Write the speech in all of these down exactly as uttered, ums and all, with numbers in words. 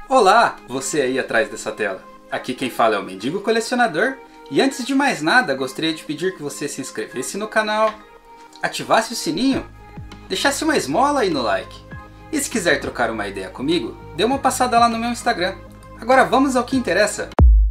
Olá, você aí atrás dessa tela. Aqui quem fala é o Mendigo Colecionador. E antes de mais nada, gostaria de pedir que você se inscrevesse no canal, ativasse o sininho, deixasse uma esmola aí no like. E se quiser trocar uma ideia comigo, dê uma passada lá no meu Instagram. Agora vamos ao que interessa.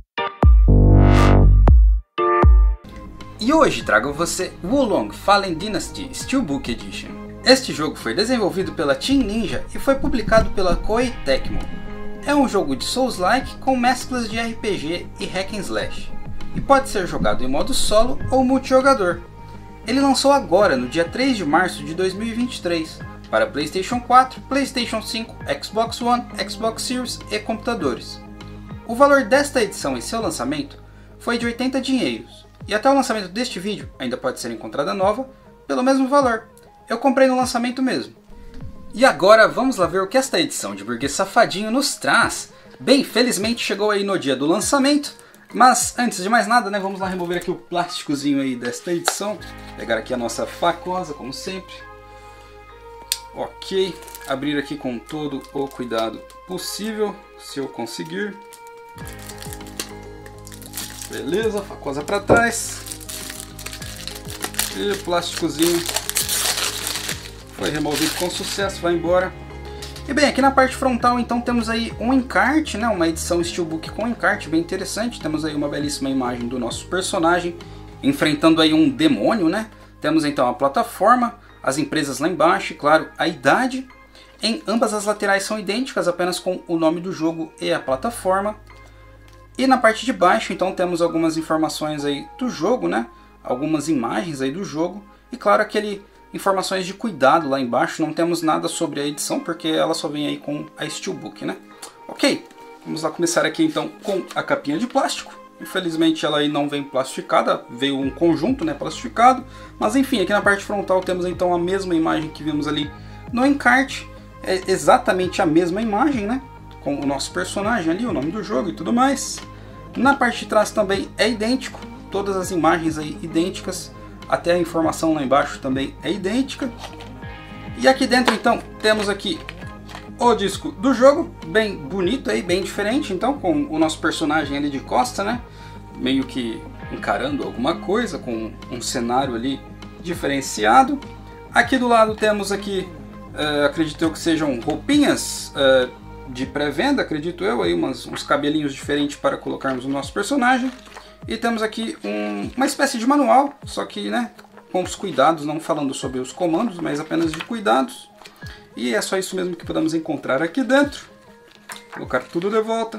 E hoje trago a você Wulong Fallen Dynasty Steelbook Edition. Este jogo foi desenvolvido pela Team Ninja e foi publicado pela Koei Tecmo. É um jogo de Souls-like com mesclas de R P G e Hack and Slash. E pode ser jogado em modo solo ou multijogador. Ele lançou agora, no dia três de março de dois mil e vinte e três, para PlayStation quatro, PlayStation cinco, Xbox One, Xbox Series e computadores. O valor desta edição em seu lançamento foi de oitenta dinheiros. E até o lançamento deste vídeo ainda pode ser encontrada nova pelo mesmo valor. Eu comprei no lançamento mesmo. E agora vamos lá ver o que esta edição de Burguês Safadinho nos traz. Bem, felizmente chegou aí no dia do lançamento. Mas antes de mais nada, né, vamos lá remover aqui o plásticozinho aí desta edição. Pegar aqui a nossa facosa, como sempre. Ok, abrir aqui com todo o cuidado possível, se eu conseguir. Beleza, facosa para trás. E o plásticozinho foi removido com sucesso, vai embora. E bem, aqui na parte frontal então temos aí um encarte, né, uma edição Steelbook com encarte bem interessante. Temos aí uma belíssima imagem do nosso personagem enfrentando aí um demônio, né? Temos então a plataforma, as empresas lá embaixo e claro, a idade. Em ambas as laterais são idênticas, apenas com o nome do jogo e a plataforma. E na parte de baixo então temos algumas informações aí do jogo, né? Algumas imagens aí do jogo e claro aquele informações de cuidado lá embaixo. Não temos nada sobre a edição porque ela só vem aí com a Steelbook, né? Ok, vamos lá começar aqui então com a capinha de plástico. Infelizmente ela aí não vem plastificada, veio um conjunto, né, plastificado. Mas enfim, aqui na parte frontal temos então a mesma imagem que vimos ali no encarte. É exatamente a mesma imagem, né? Com o nosso personagem ali, o nome do jogo e tudo mais. Na parte de trás também é idêntico, todas as imagens aí idênticas, até a informação lá embaixo também é idêntica. E aqui dentro então temos aqui o disco do jogo, bem bonito aí, bem diferente então, com o nosso personagem ali de costa, né? Meio que encarando alguma coisa, com um cenário ali diferenciado. Aqui do lado temos aqui, uh, acredito eu que sejam roupinhas uh, de pré-venda, acredito eu, aí umas, uns cabelinhos diferentes para colocarmos no nosso personagem. E temos aqui um, uma espécie de manual, só que né, com os cuidados, não falando sobre os comandos, mas apenas de cuidados. E é só isso mesmo que podemos encontrar aqui dentro. Colocar tudo de volta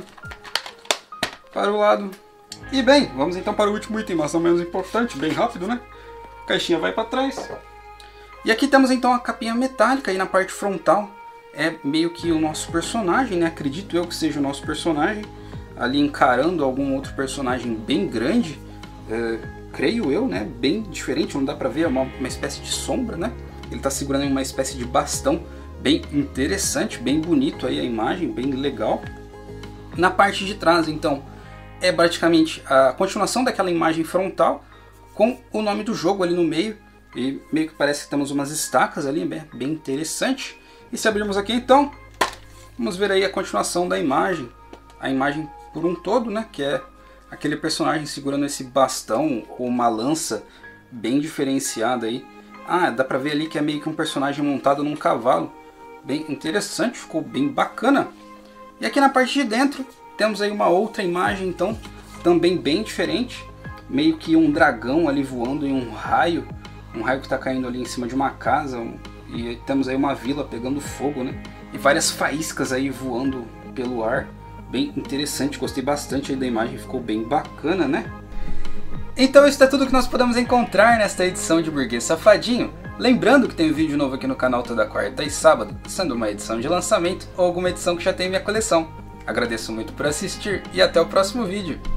para o lado. E bem, vamos então para o último item, mas não menos importante, bem rápido, né? A caixinha vai para trás. E aqui temos então a capinha metálica aí na parte frontal. É meio que o nosso personagem, né? Acredito eu que seja o nosso personagem. Ali encarando algum outro personagem bem grande. É, creio eu, né? Bem diferente, não dá pra ver, é uma, uma espécie de sombra, né? Ele tá segurando uma espécie de bastão. Bem interessante, bem bonito aí a imagem, bem legal. Na parte de trás, então, é praticamente a continuação daquela imagem frontal. Com o nome do jogo ali no meio. E meio que parece que temos umas estacas ali, bem, bem interessante. E se abrirmos aqui então, vamos ver aí a continuação da imagem, a imagem por um todo, né, que é aquele personagem segurando esse bastão ou uma lança bem diferenciada aí. Ah, dá pra ver ali que é meio que um personagem montado num cavalo, bem interessante, ficou bem bacana. E aqui na parte de dentro temos aí uma outra imagem então, também bem diferente, meio que um dragão ali voando em um raio, um raio que está caindo ali em cima de uma casa. Um... E temos aí uma vila pegando fogo, né? E várias faíscas aí voando pelo ar. Bem interessante, gostei bastante aí da imagem, ficou bem bacana, né? Então isso é tudo que nós podemos encontrar nesta edição de Burguês Safadinho. Lembrando que tem um vídeo novo aqui no canal toda quarta e sábado, sendo uma edição de lançamento ou alguma edição que já tem minha coleção. Agradeço muito por assistir e até o próximo vídeo.